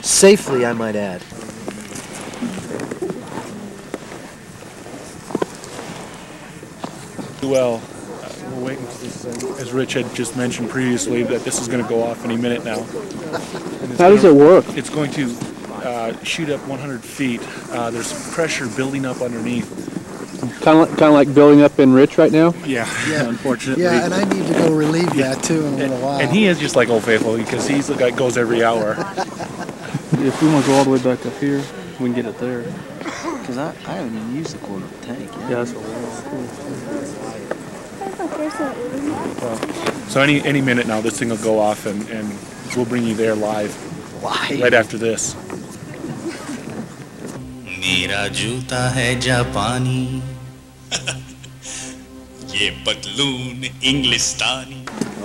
Safely, I might add. Well, we're waiting for this, as Rich had just mentioned previously, that this is going to go off any minute now. How does it work? It's going to shoot up 100 feet. There's pressure building up underneath. Kind of like building up in Rich right now? Yeah, unfortunately. Yeah, and I need to go relieve that too in a little while. And he is just like Old Faithful because he's the guy that goes every hour. If we want to go all the way back up here, we can get it there. Because I haven't even used the quarter of the tank yet. Yeah, that's what we're So any minute now, this thing will go off, and we'll bring you there live. Right after this. मेरा जूता है जापानी ये पतलून इंग्लिस्तानी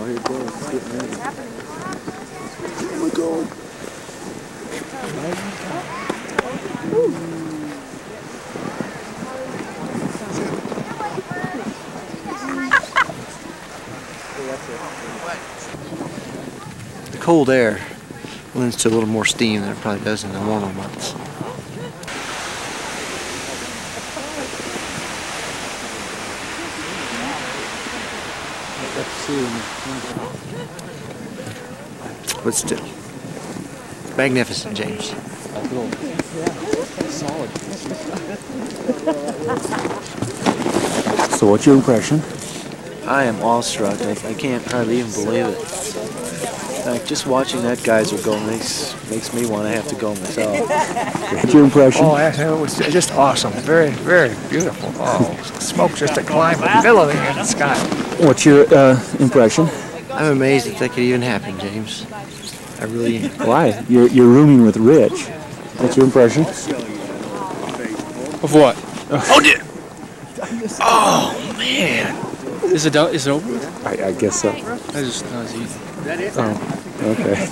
The cold air lends to a little more steam than it probably does in the warmer months. But still, magnificent, James. So what's your impression? I am awestruck. I can't hardly even believe it. In fact, just watching that geyser go makes me want to have to go myself. What's your impression? Oh, it was just awesome. Very, very beautiful. Oh, smoke just a climb billowing in the sky. What's your impression? I'm amazed that could even happen, James. I really am. Why? You're rooming with Rich. What's your impression? Of what? Oh, dear! Oh, man! Is it over? I guess so. I just not as easy. Oh, okay.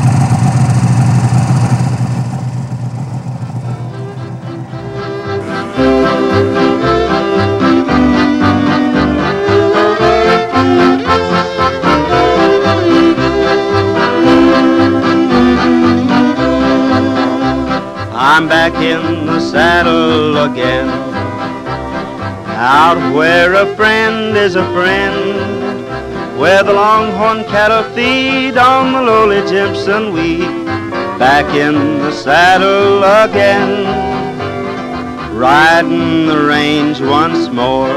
I'm back in the saddle again, out where a friend is a friend, where the longhorn cattle feed on the lowly Jimson weed. Back in the saddle again, riding the range once more,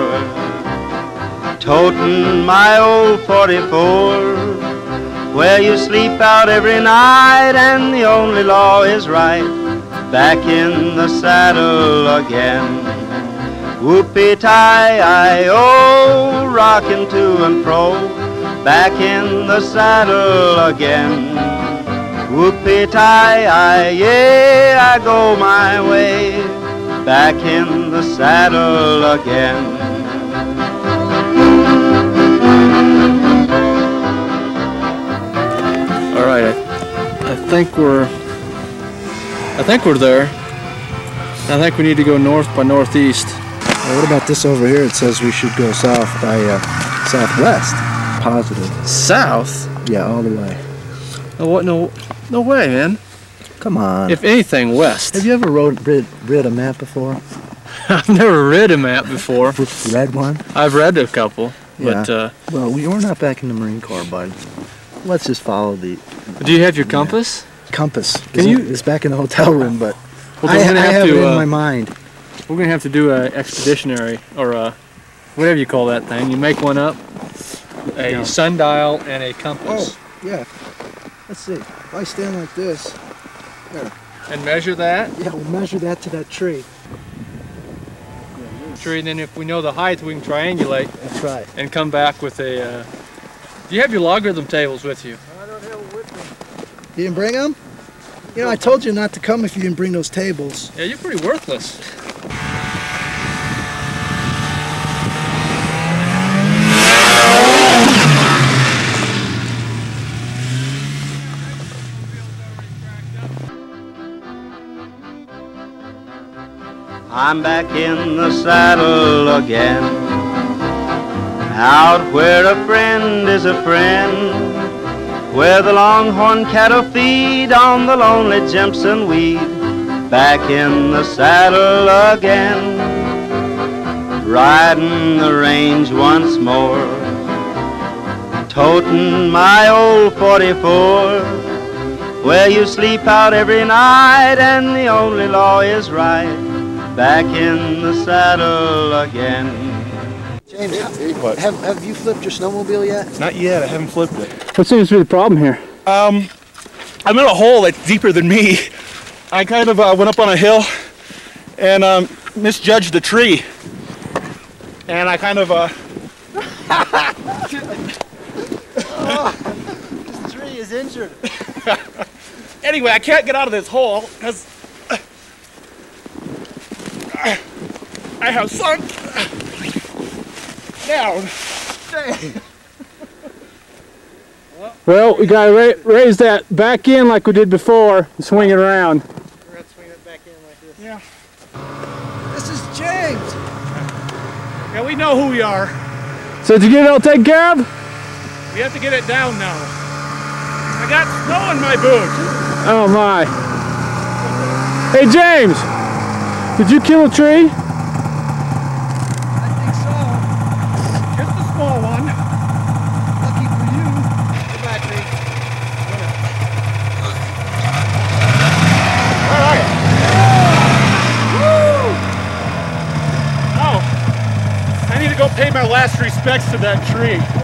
toting my old 44, where you sleep out every night and the only law is right. Back in the saddle again, whoopee-tie-I-O, rocking to and fro. Back in the saddle again, whoopee-tie-I, yeah, I go my way. Back in the saddle again. All right, I think we're there. I think we need to go north by northeast. Well, what about this over here? It says we should go south by southwest. Positive. South? Yeah, all the way. Oh, what? No way, man. Come on. If anything, west. Have you ever read a map before? I've never read a map before. Read one? I've read a couple, Yeah. but Well, we're not back in the Marine Corps, bud. Let's just follow the do you have your compass? compass. Can you- It's back in the hotel room, but Well, I then we're gonna have have it to. in my mind. We're gonna have to do a expeditionary or whatever you call that thing. You make one up, a sundial and a compass, Yeah. Let's see. If I stand like this, and measure that yeah, we'll measure that to that tree. tree. And then if we know the height, we can triangulate That's right. and come back with a. Do you have your logarithm tables with you? I don't have them with me. You didn't bring them? You know, I told you not to come if you didn't bring those tables. Yeah, you're pretty worthless. I'm back in the saddle again, out where a friend is a friend, where the longhorn cattle feed on the lonely Jimson weed. Back in the saddle again, riding the range once more, toting my old 44, where you sleep out every night and the only law is right. Back in the saddle again. James, What? have you flipped your snowmobile yet? Not yet, I haven't flipped it. What seems to be the problem here? I'm in a hole that's deeper than me. I kind of went up on a hill and misjudged the tree. And I kind of This tree is injured. anyway, I can't get out of this hole because I have sunk down. Well, we gotta raise that back in like we did before and swing it around. We're going to swing it back in like this. Yeah. This is James. Yeah, we know who we are. So did you get it all taken care of? We have to get it down now. I got snow in my boots. Oh my. Hey James, did you kill a tree? I think so. Just a small one. Lucky for you. Goodbye, tree. Oh, I need to go pay my last respects to that tree.